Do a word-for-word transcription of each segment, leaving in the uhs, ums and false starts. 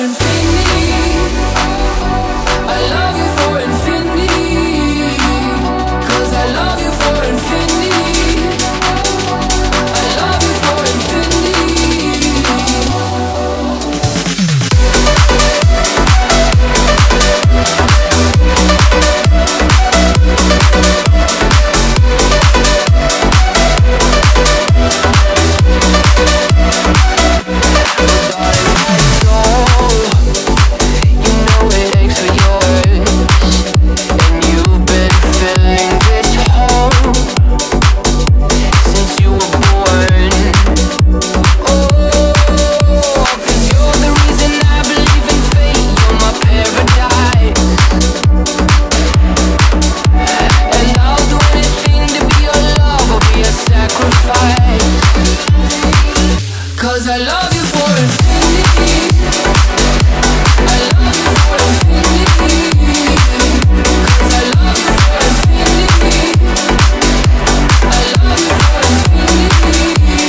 infinity. I love you for infinity. 'Cause I love you for infinity. I love you for infinity. Cause I love you for infinity. I love you for infinity. Cause I love you for infinity. I love you for infinity.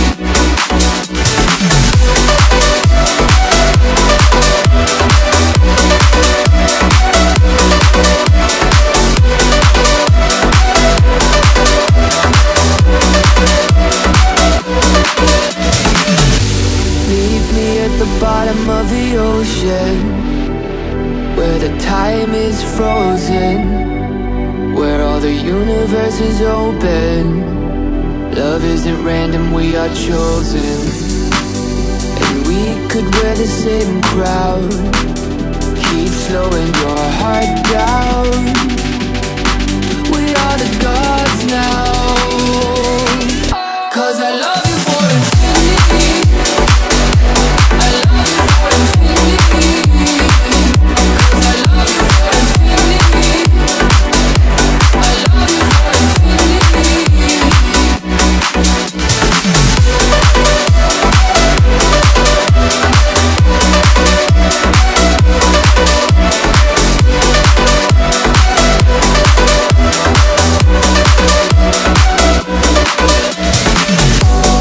Meet me at the bottom of the ocean, where the time is frozen, where all the universe is open. Love isn't random, we are chosen. And we could wear the same crown. Keep slowing your heart down. We are the gods now. Cause I love you for infinity. I love you for infinity. Cause I love you for infinity. I love you for infinity. Oh,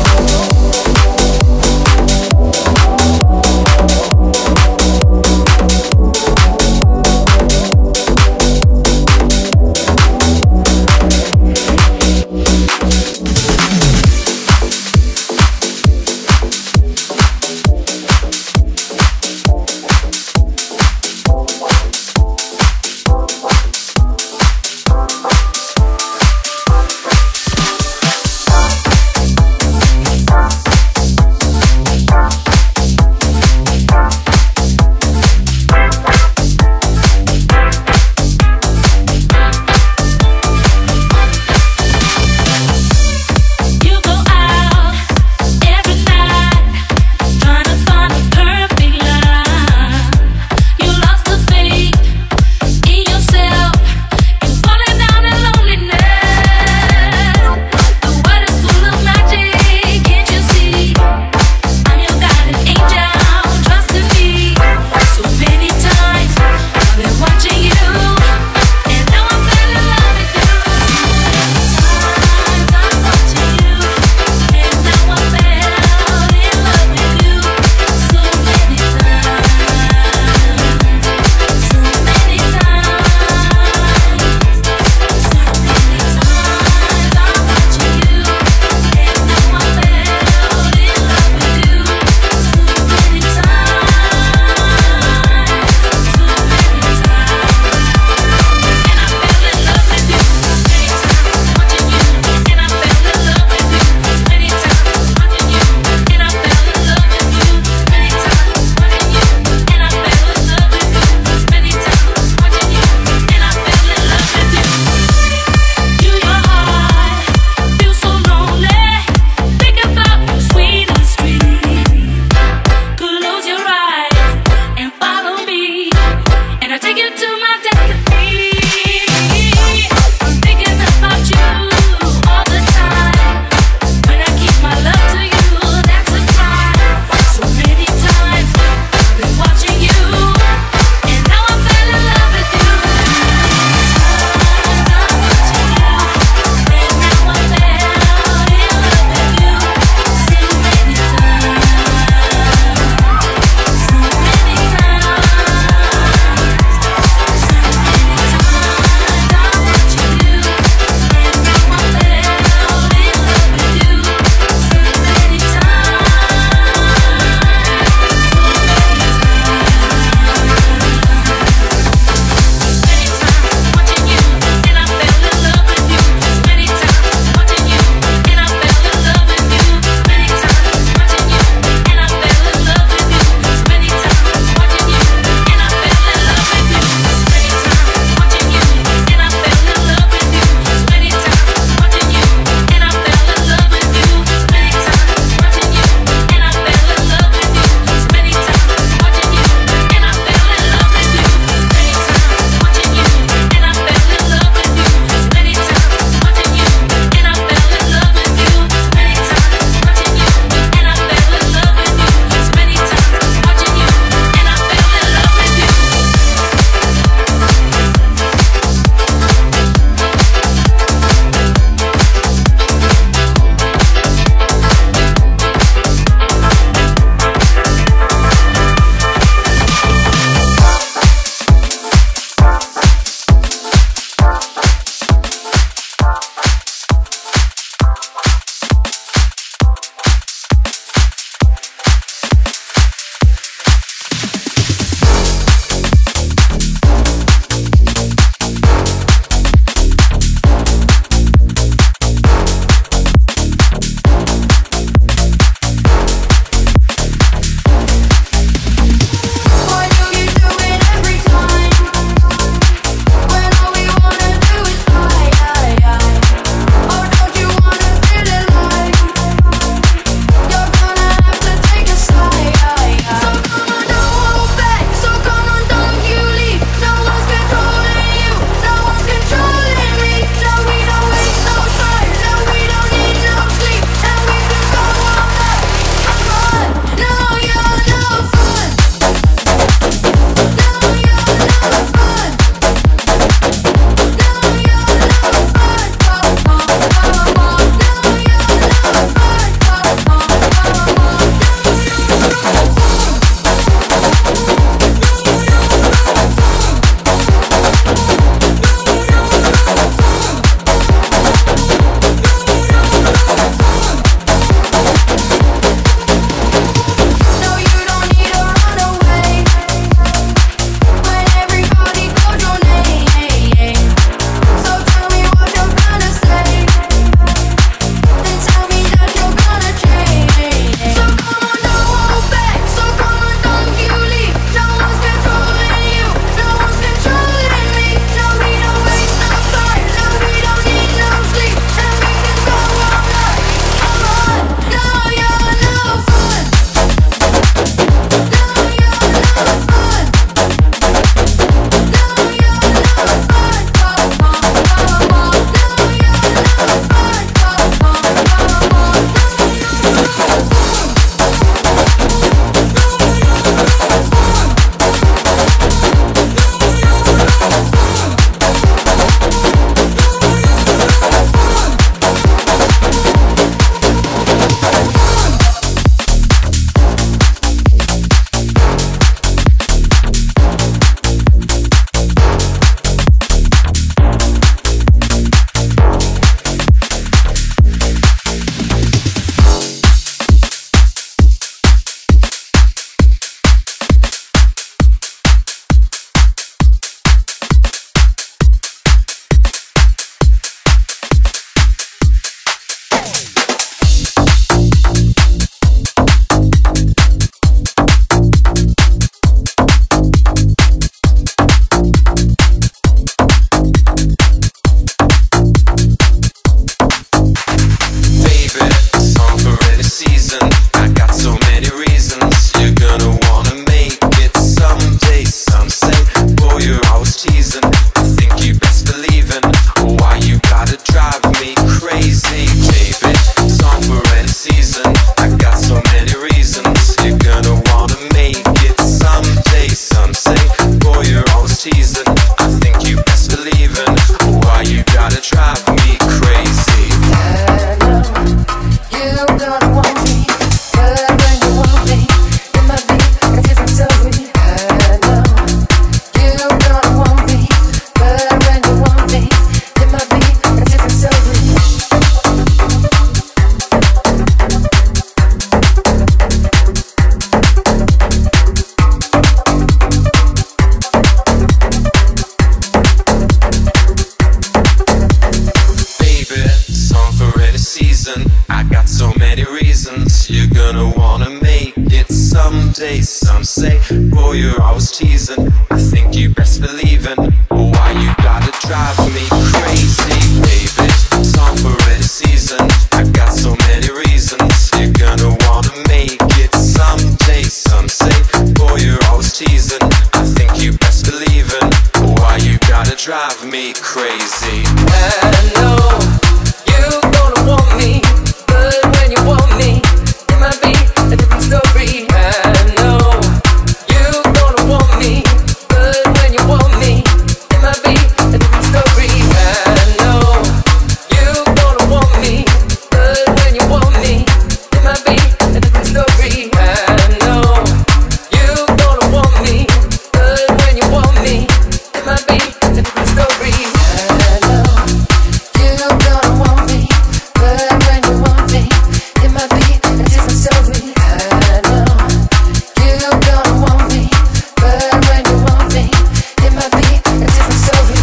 Boy, you're always teasing. I think you best believe in. Why you gotta drive me crazy, baby? Song for any season. I got so many reasons. You're gonna wanna make it someday. Some say, boy, you're always teasing. I think you best believe in. Why you gotta drive me crazy? I know you're gonna want me, but when you want me, it might be a different story. I know you're gonna want me, but when you want me, it might be a different story. I know you're gonna want me, but when you want me, it might be a different story. I know you're gonna want me, but when you want me, it might be a different story. I know you're gonna want me, but when you want me, it might be a different story. I know you're gonna want me, but when you want me, it might be a different story.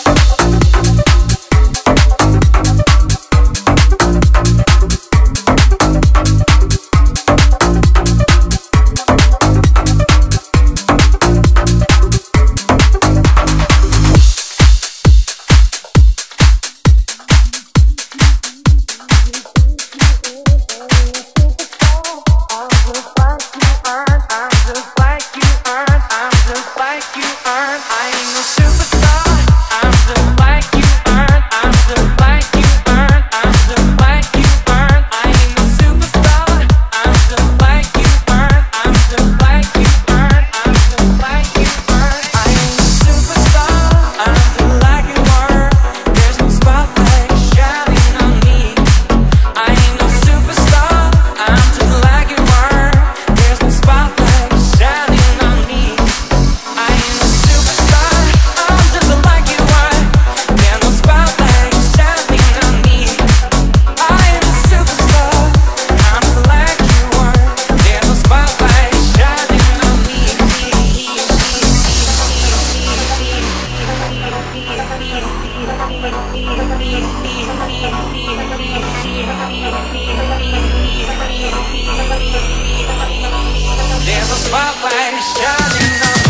There's a spotlight shining on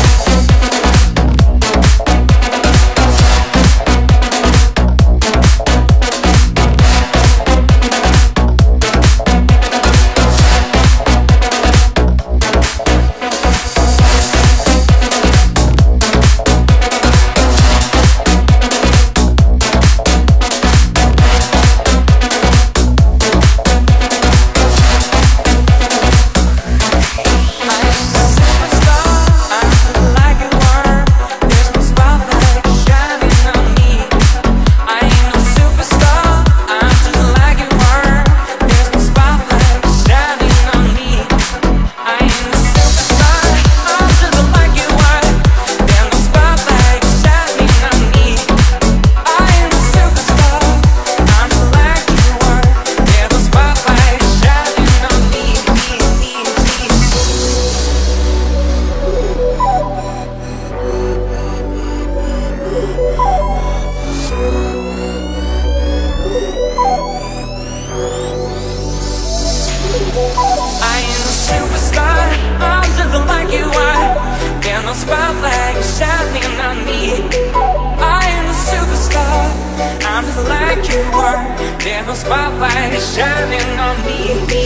spotlight shining on me. I am a superstar, I'm just like you are. There's no spotlight shining on me.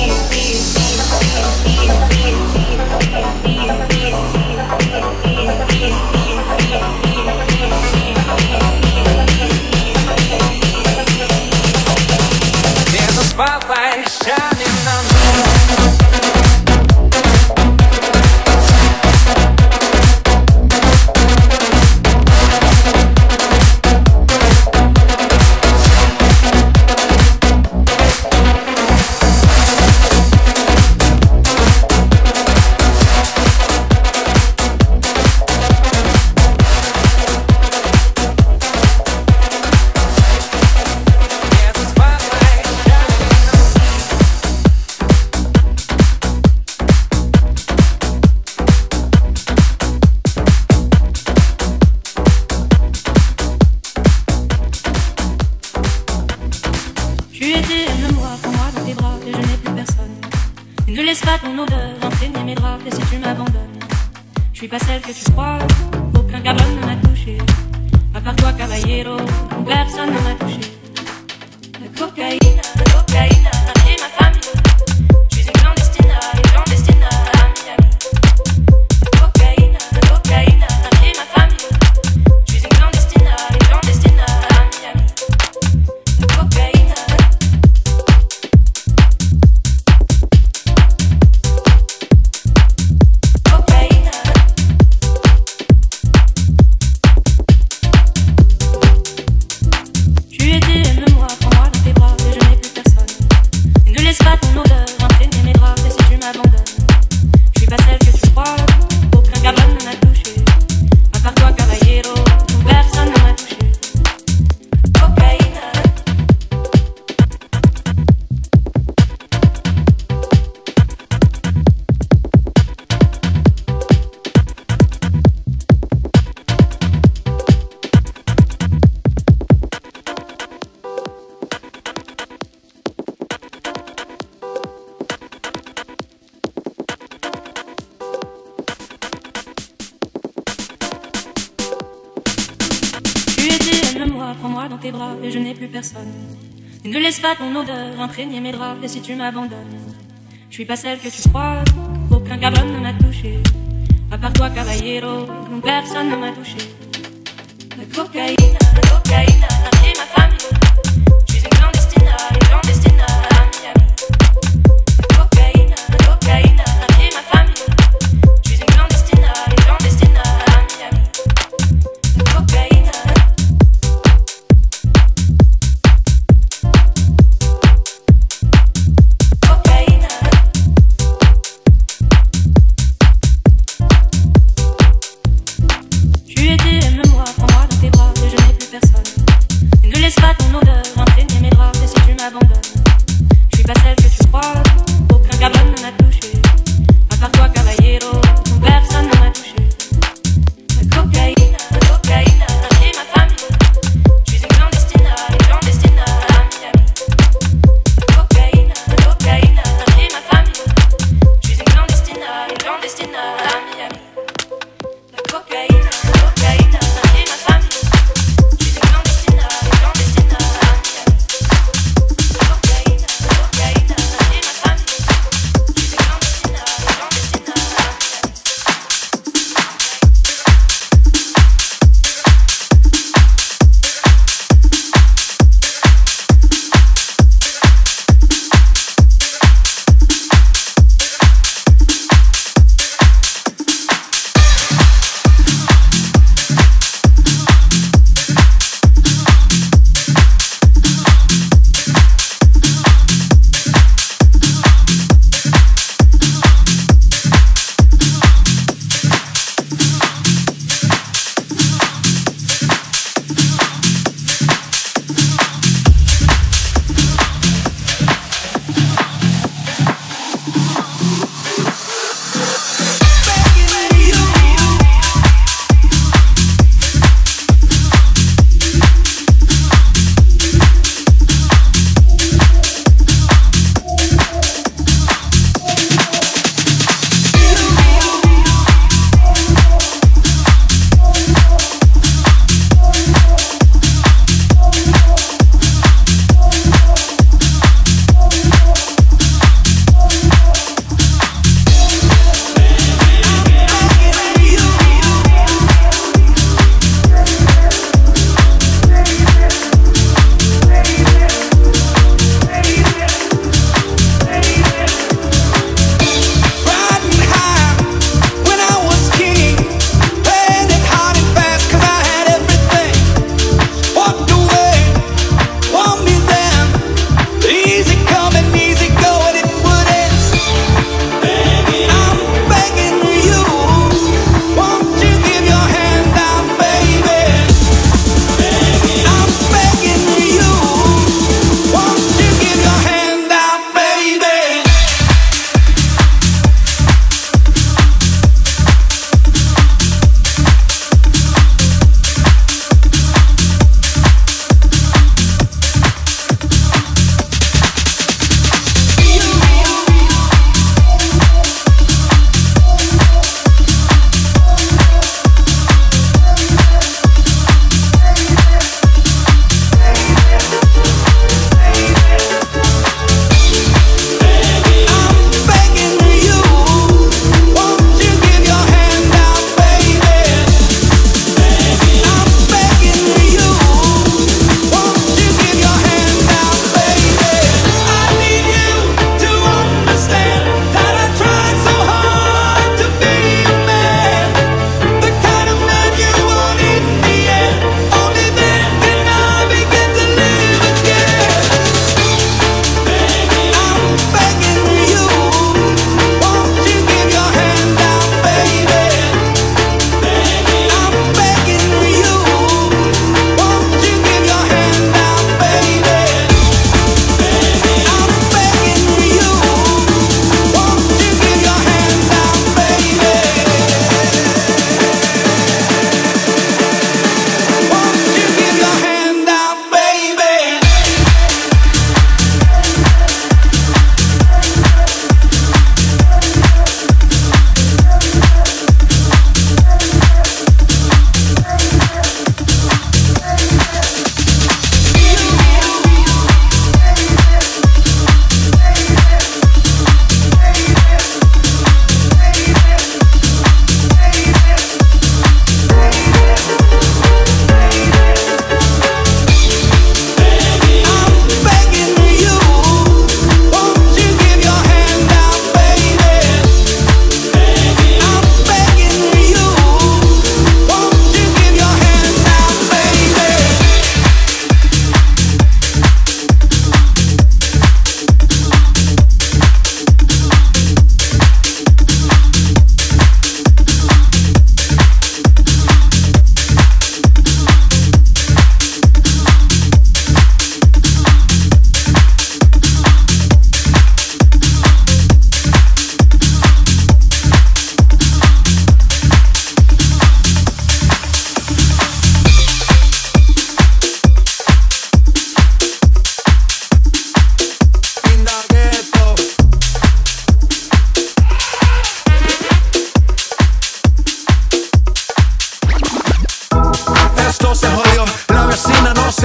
There's a spotlight shining on me. Je suis pas celle que tu crois, aucun cabron ne m'a touché. À part toi, caballero, personne ne m'a touché. La cocaïne, la cocaïne a pris ma famille. Je suis une clandestine, une clandestine à Miami. La cocaïne, la cocaïne a pris ma famille. Je suis une clandestine, une clandestine à Miami. La cocaïne. Prends-moi dans tes bras et je n'ai plus personne. Et ne laisse pas ton odeur imprégner mes draps. Et si tu m'abandonnes, je suis pas celle que tu crois. Aucun cabron ne m'a touché. À part toi, caballero, non, personne ne m'a touché. La cocaïne, la cocaïne a pris ma famille. Je suis une clandestine, une clandestine à Miami. La cocaïne, la cocaïne a pris ma famille. Je suis une clandestine, une clandestine à Miami. La cocaïne.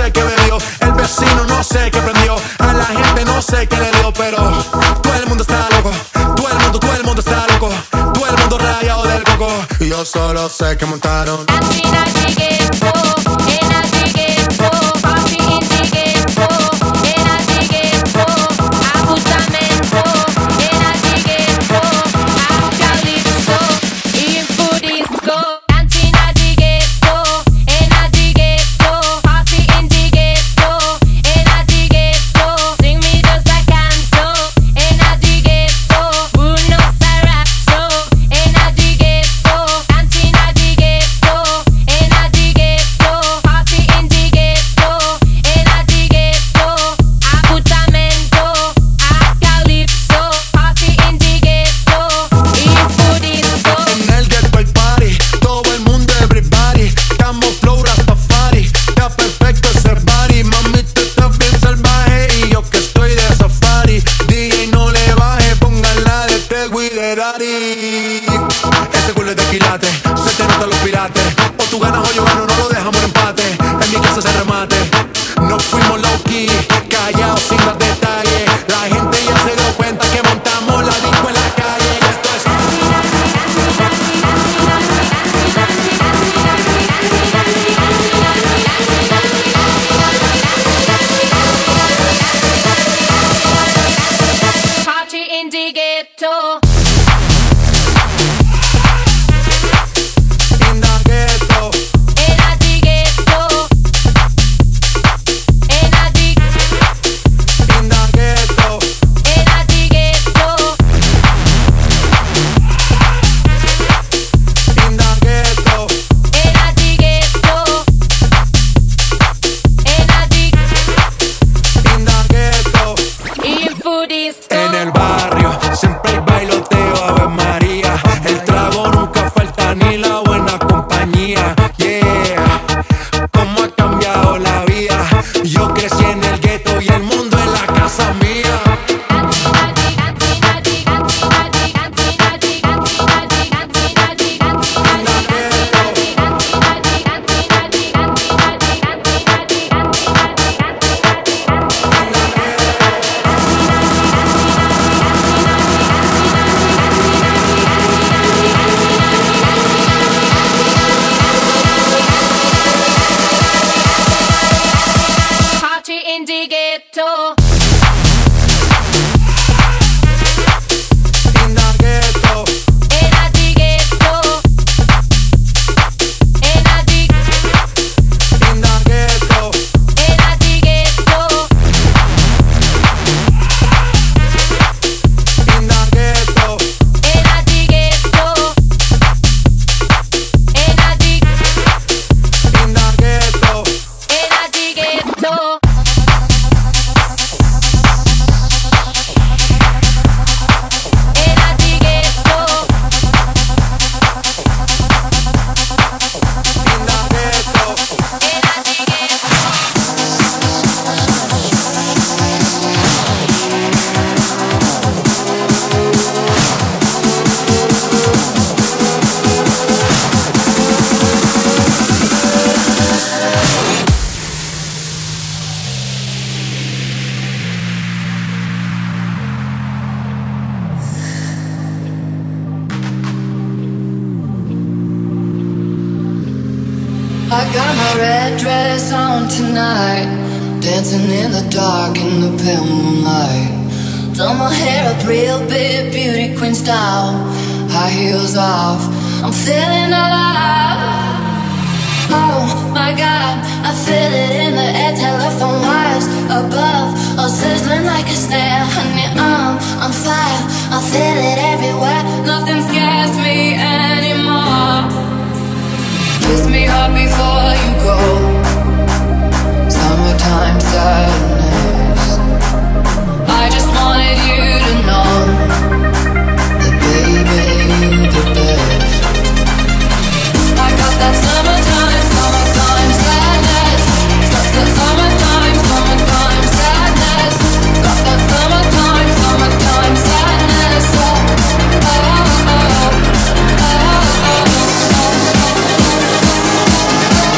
sé qué bebió, el vecino no sé qué prendió, a la gente no sé qué le dio, pero todo el mundo está loco, todo el mundo, todo el mundo está loco, todo el mundo rayado del coco. Y yo solo sé que montaron. Ese culo es de quilate, se te notan los pirates. O tú ganas o yo gano, no lo dejamos en empate. En mi casa se remate. No fuimos low key, callados sin dar detalles. La gente ya se dio cuenta que montamos la disco en la calle. Esto es Party in the ghetto. en el barrio, siempre hay bailoteo, Ave María. El trago nunca falta ni la buena compañía. Yeah, cómo ha cambiado la vida. Yo crecí en el gueto y el mundo es la casa mía. In the ghetto. In the ghetto. In the ghetto. In the In the ghetto. In the ghetto. In the ghetto. In the ghetto. In the In the ghetto. In the ghetto. I got my red dress on tonight, dancing in the dark in the pale moonlight. Done my hair up real big, beauty queen style, high heels off, I'm feeling alive. Oh my God, I feel it in the air, telephone wires above, all sizzling like a snare. Honey, I'm on fire, I feel it everywhere, nothing scares me anymore. Kiss me hard before you go. Summertime sadness. I just wanted you to know that baby, you're the best. I got that summertime, summertime sadness. That summertime, summertime sadness. Got that summertime, summertime sadness. Oh, oh, oh, oh, oh, oh.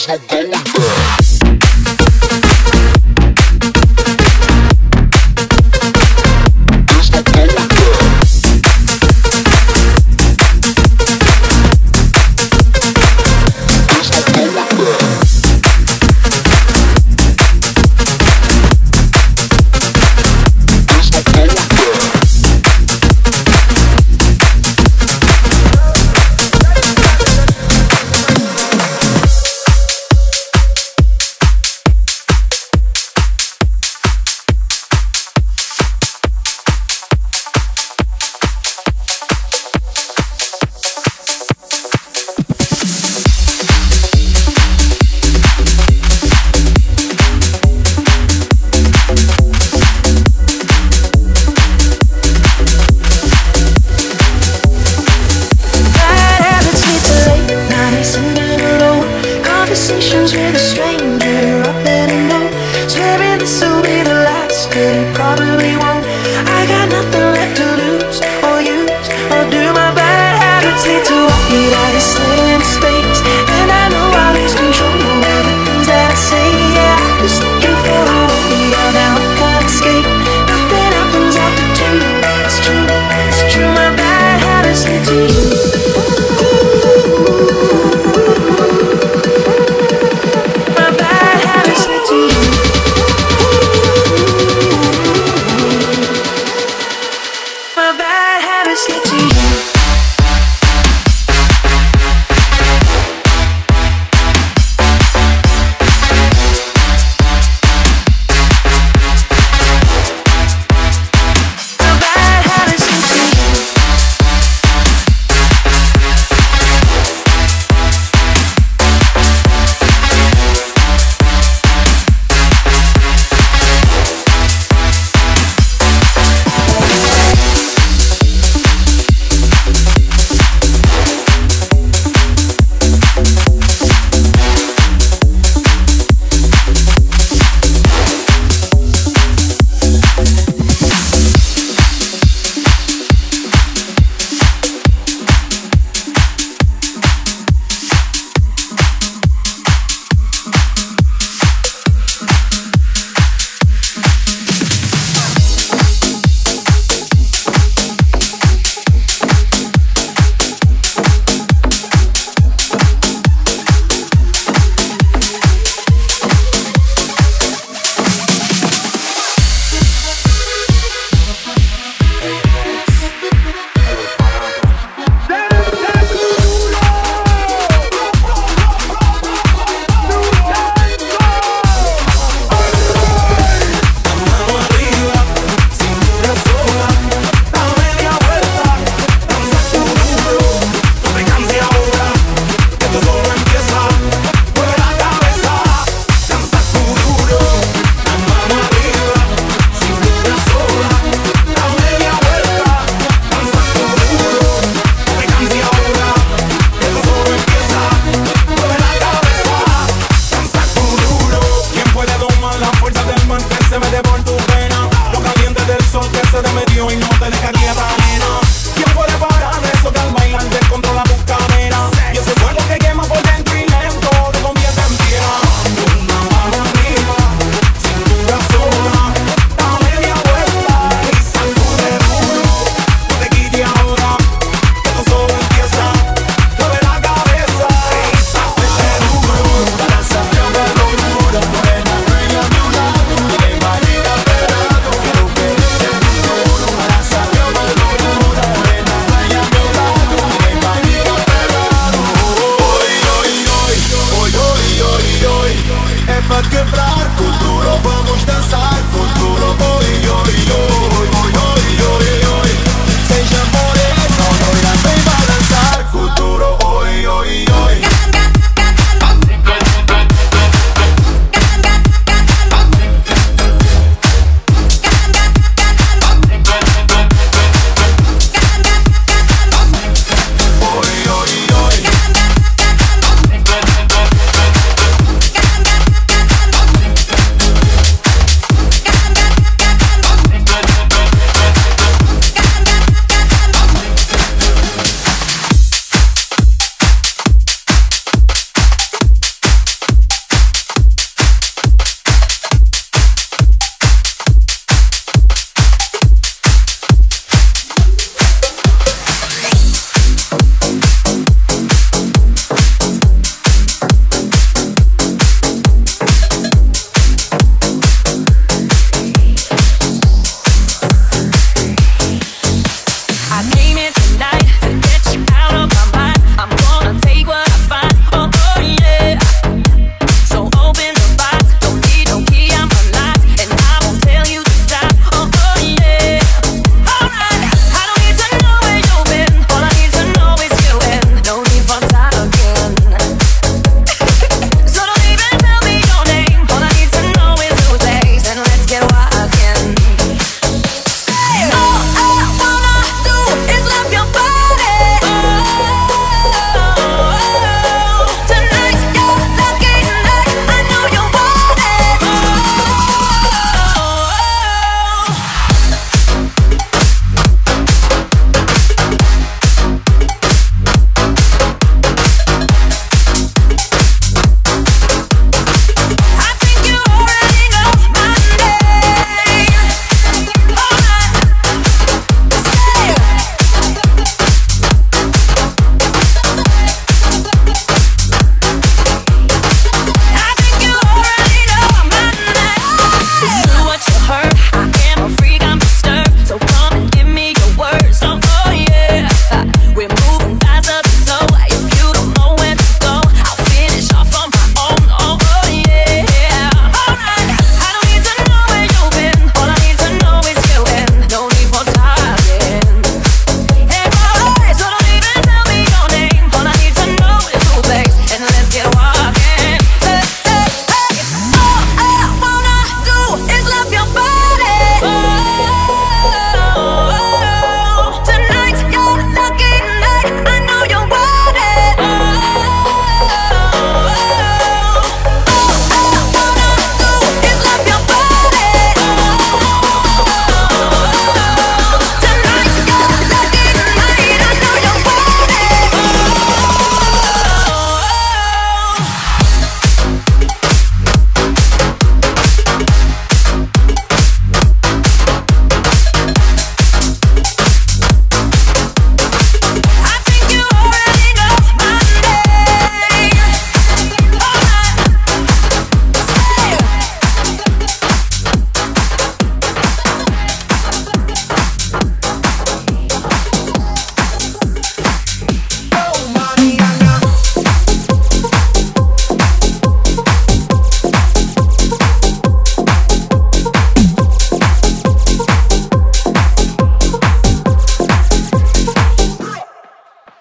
My bad habits get to you.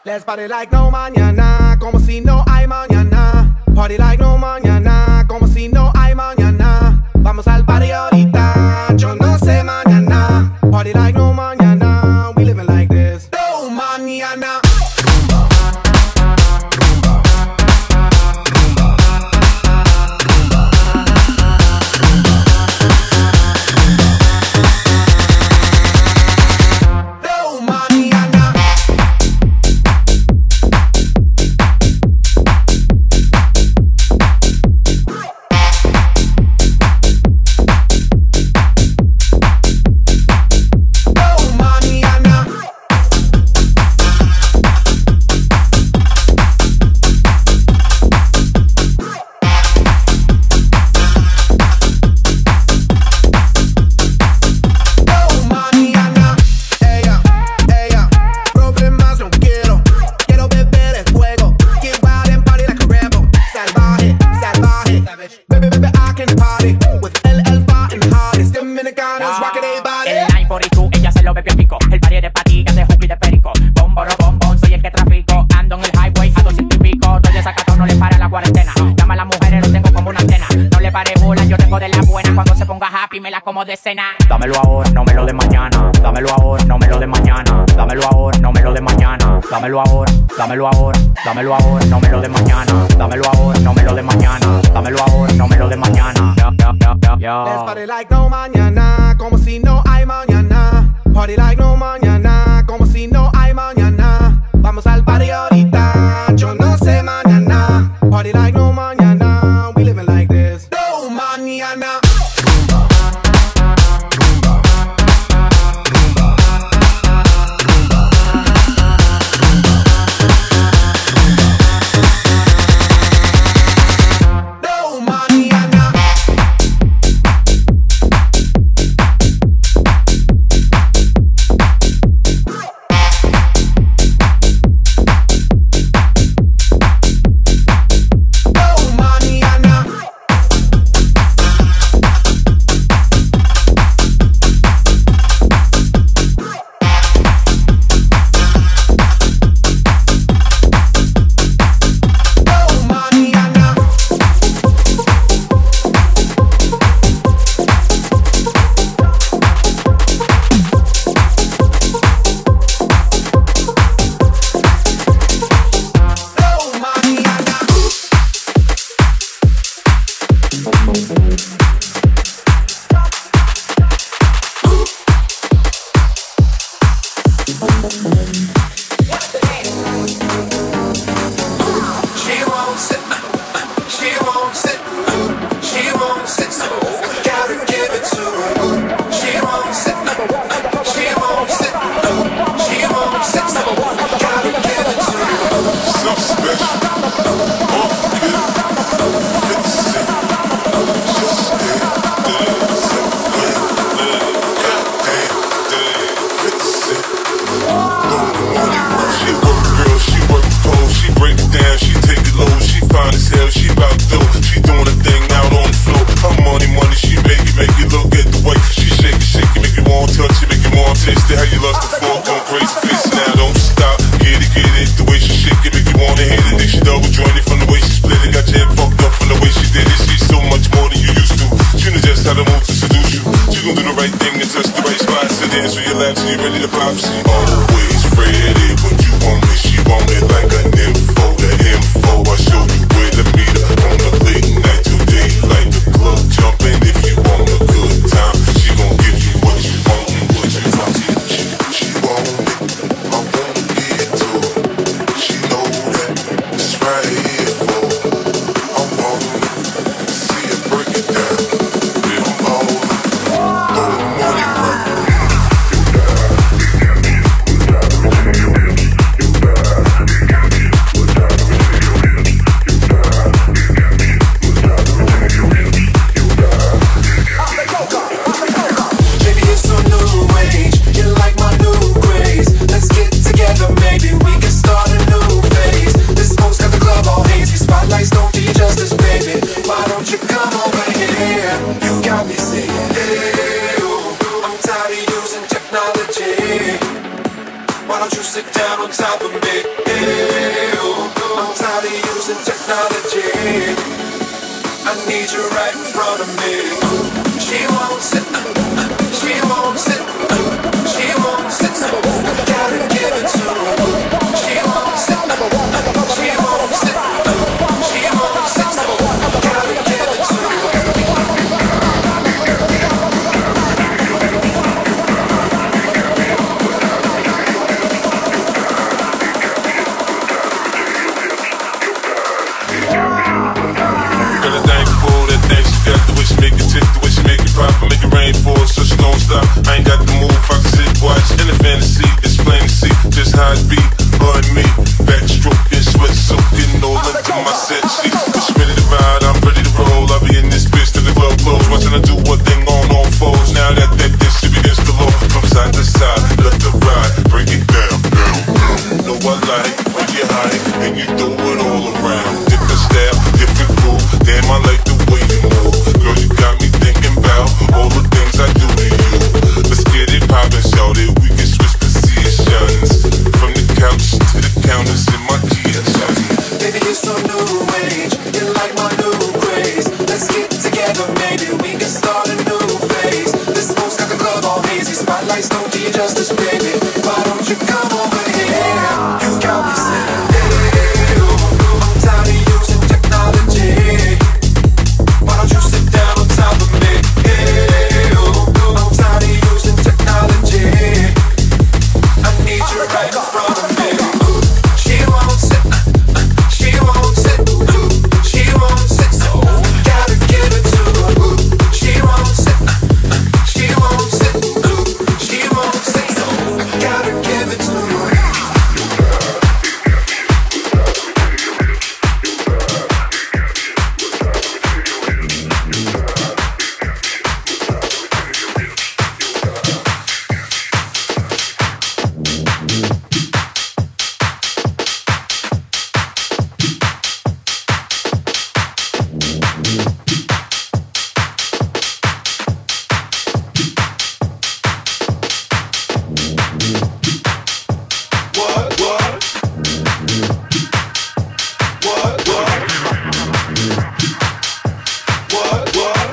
Let's party like no mañana, como si no hay mañana. Party like no mañana, como si no hay mañana. Vamos al party ahorita, yo no sé mañana. Party like no mañana, we living like this. No mañana. Como de cena. Dámelo ahora, no me lo de mañana. Dámelo ahora, no me lo de mañana. Dámelo ahora, no me lo de mañana. Dámelo ahora, dámelo ahora, dámelo ahora, no me lo de mañana. Dámelo ahora, no me lo de mañana. Dámelo ahora, no me lo de mañana. Yo, yo, yo, yo, yo. Let's party like no mañana, como si no hay mañana. Party like no mañana, como si no hay mañana. Vamos al party ahorita, yo no sé mañana. Party like no mañana, we living like this. No mañana. Why don't you sit down on top of me. I'm tired of using technology. I need you right in front of me. She won't sit, she won't sit, she won't sit, gotta give it to her. She won't sit, she won't sit, she won't sit, gotta give it to her. Girl, I thank you for that thing she got, the way she make it tick, the way she make it pop, make it rain for us so she don't stop. I ain't got the move, I can sit, watch, in the fantasy, it's plain to see just how it be, her and me, backstroking, sweat soaking, all into my set sheets. Just ready to ride, I'm ready to roll, I'll be in this bitch till the club close, watching her do one thing on all fours. Now that that this shit begins to low, from side to side, let the ride, break it down, down, down. Know I like when you high, and you throw it all around. Different style, different groove, damn I like the way you move. Girl, you got me thinking about all the things I do to you. Let's get it poppin', shout it, we can switch positions. From the couch to the counters in my kitchen. Baby, you're so new age, you're like my new craze. Let's get together, maybe we can start a new phase. This smoke's got the club all hazy, spotlights don't do you justice, baby. Why don't you come over here? You got me saying, hey, I'm tired of using technology. Why don't you sit down on top of me? Hey, I'm tired of using technology. I need you right in front of me. She won't sit, she won't sit, she won't sit, so gotta give it to her. She won't sit, she won't sit, she won't sit, so gotta give it to her. What, what? What, what? What, what?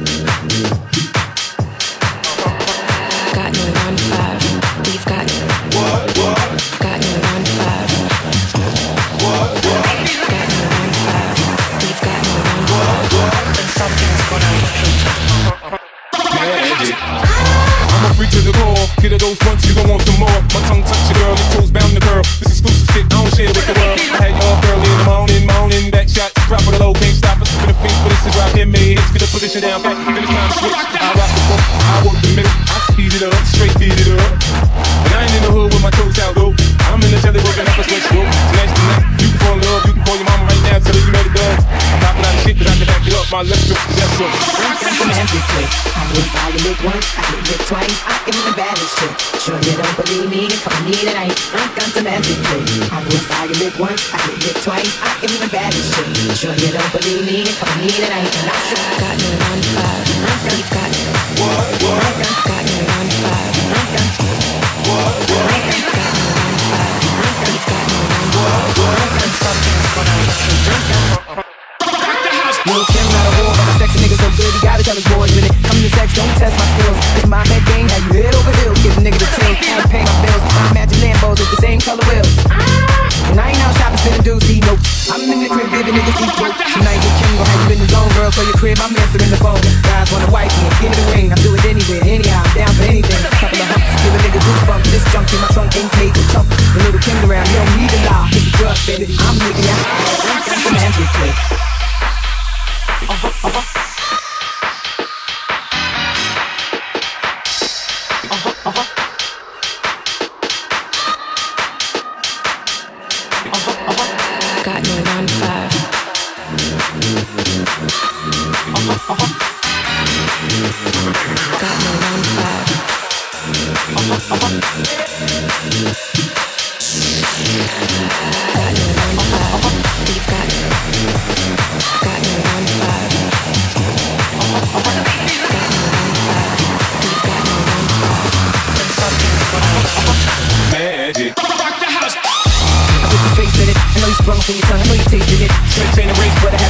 Got no nine five. We've got What, what? got no nine five. What, what? Got no nine five. We've got no nine five. And something's gonna I'm a freak to the core. Get a dose once, you gon' want some more. My tongue touch your girl, your toes bound to curl. This exclusive shit, I don't share with the world. I had you up early in the morning, moaning. Back shot, drop with a low, can't stop us. For the feet, but this is right here, made. Hits, get the position down, back, then it's time to switch. I rock the book, I work the middle. I speed it up, straight beat it up. And I ain't in the hood with my toes out, though. I'm in the telly working up a switch, go. Tonight's the night, you can fall in love, you can call your mama right now, tell her you made it done. I'm popping out of shit, cause I can back it up. My left foot, left foot. I would fire it once, I hit it twice, I am the baddest shit. Sure you don't believe me, then come with me tonight. I'm got some magic trick. I would fire it once, I hit it twice, I am the baddest shit. Sure you don't believe me, then come with me tonight. And I sure got no nine five. We've got What, what? got no nine five. What, what? Got no nine five. We've got no nine five. And something's gonna Lil' Kim not a war, but my sexy nigga so good, he gotta tell his boys with it. Come to sex, don't test my skills. It's my head game, have you head over heels. Give a nigga the chills, I pay my bills. I matching Lambos with the same color wheels. And I ain't out shopping, spinning dudes, see, nope. I'm in the crib, baby, niggas eat broke. Tonight with Kim, gon' have you in the zone, girl. So your crib, I'm answering the phone. Guys wanna wife me, give me the ring. I do it anywhere, anyhow, I'm down for anything. Couple of humps, give a nigga goosebumps. This junk in my trunk ain't made to chump. The little Kim around, you don't need a lie. It's a drug, baby, I'm making it. I'm got some magic trick. Uh-huh, uh-huh. Uh-huh, uh-huh. Uh-huh, uh-huh. got no nine five. Uh-huh, uh-huh. Got no nine five. Uh-huh, uh-huh. Got no nine five. We've got drunk on your tongue, I know you tasted it. Straight chain and race, but I